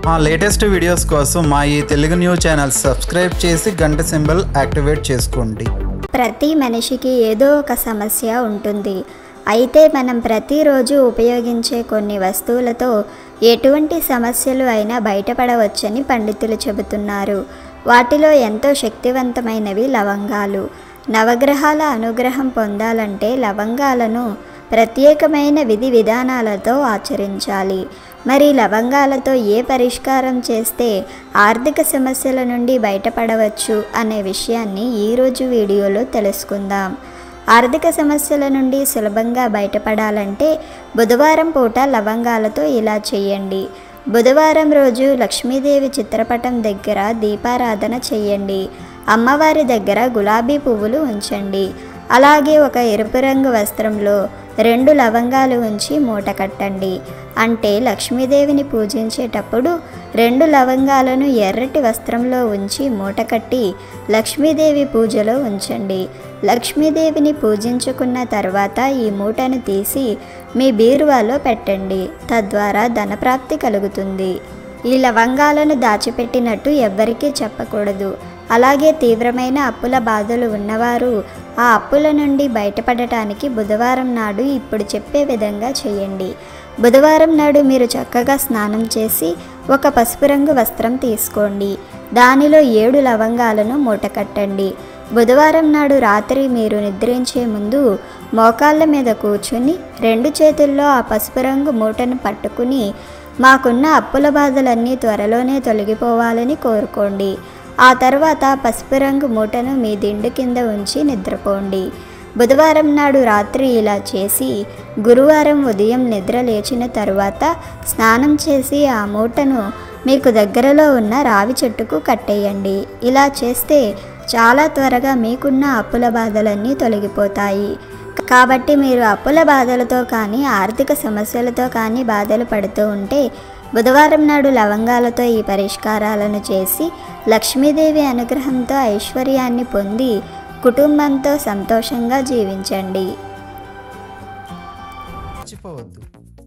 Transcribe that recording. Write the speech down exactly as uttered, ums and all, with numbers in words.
మా latest videos కోసం మా ఈ తెలుగు న్యూస్ ఛానల్ సబ్స్క్రైబ్ చేసి గంట సింబల్ యాక్టివేట్ చేసుకోండి. ప్రతి మనిషికి ఏదో ఒక సమస్య ఉంటుంది. అయితే మనం ప్రతిరోజు ఉపయోగించే కొన్ని వస్తువులతో ఎటువంటి సమస్యలు అయినా బయటపడవచ్చని పండితులు చెబుతున్నారు. వాటిలో ఎంతో శక్తివంతమైనవి లవంగాలు. నవగ్రహాల అనుగ్రహం పొందాలంటే లవంగాలను ప్రత్యేకమైన విధి విధానాలతో ఆచరించాలి. మరి లవంగాలతో ఏ పరిష్కారం చేస్తే ఆర్థిక సమస్యల నుండి బయటపడవచ్చు అనే విషయాన్ని ఈరోజు వీడియోలో తెలుసుకుందాం. ఆర్థిక సమస్యల నుండి సులభంగా బయటపడాలంటే బుధవారం పూట లవంగాలతో ఇలా చేయండి. బుధవారం రోజు లక్ష్మీదేవి చిత్రపటం దగ్గర దీపారాధన చేయండి. అమ్మవారి దగ్గర గులాబీ పువ్వులు ఉంచండి. అలాగే ఒక ఎరుపు రంగు వస్త్రంలో రెండు లవంగాలు ఉంచి మూట కట్టండి. అంటే లక్ష్మీదేవిని పూజించేటప్పుడు రెండు లవంగాలను ఎర్రటి వస్త్రంలో ఉంచి మూట కట్టి లక్ష్మీదేవి పూజలో ఉంచండి. లక్ష్మీదేవిని పూజించుకున్న తర్వాత ఈ మూటను తీసి మీ బీరువాలో పెట్టండి. తద్వారా ధనప్రాప్తి కలుగుతుంది. ఈ లవంగాలను దాచిపెట్టినట్టు ఎవ్వరికీ చెప్పకూడదు. అలాగే తీవ్రమైన అప్పుల బాధలు ఉన్నవారు ఆ అప్పుల నుండి బయటపడటానికి బుధవారం నాడు ఇప్పుడు చెప్పే విధంగా చేయండి. బుధవారం నాడు మీరు చక్కగా స్నానం చేసి ఒక పసుపు రంగు వస్త్రం తీసుకోండి. దానిలో ఏడు లవంగాలను మూట కట్టండి. బుధవారం నాడు రాత్రి మీరు నిద్రించే ముందు మోకాళ్ళ మీద కూర్చుని రెండు చేతుల్లో ఆ పసుపు రంగు మూటను పట్టుకుని మాకున్న అప్పుల బాధలన్నీ త్వరలోనే తొలగిపోవాలని కోరుకోండి. ఆ తర్వాత పసుపు రంగు మూటను మీ దిండు కింద ఉంచి నిద్రపోండి. బుధవారం నాడు రాత్రి ఇలా చేసి గురువారం ఉదయం నిద్ర లేచిన తరువాత స్నానం చేసి ఆ మూటను మీకు దగ్గరలో ఉన్న రావి చెట్టుకు కట్టేయండి. ఇలా చేస్తే చాలా త్వరగా మీకున్న అప్పుల బాధలన్నీ తొలగిపోతాయి. కాబట్టి మీరు అప్పుల బాధలతో కానీ ఆర్థిక సమస్యలతో కానీ బాధలు పడుతూ ఉంటే బుధవారం నాడు లవంగాలతో ఈ పరిష్కారాలను చేసి లక్ష్మీదేవి అనుగ్రహంతో ఐశ్వర్యాన్ని పొంది కుటుంబంతో సంతోషంగా జీవించండి. మర్చిపోవద్దు,